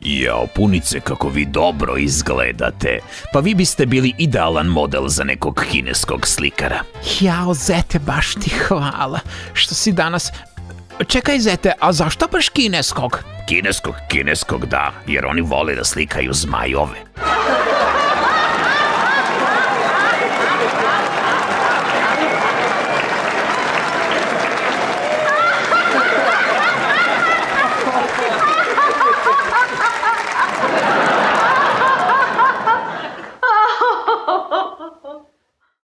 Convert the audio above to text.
Jao, punice, kako vi dobro izgledate. Pa vi biste bili idealan model za nekog kineskog slikara. Jao, zete, baš ti hvala što si danas... Čekaj, zete, a zašto baš kineskog? Kineskog, da, jer oni vole da slikaju zmajove.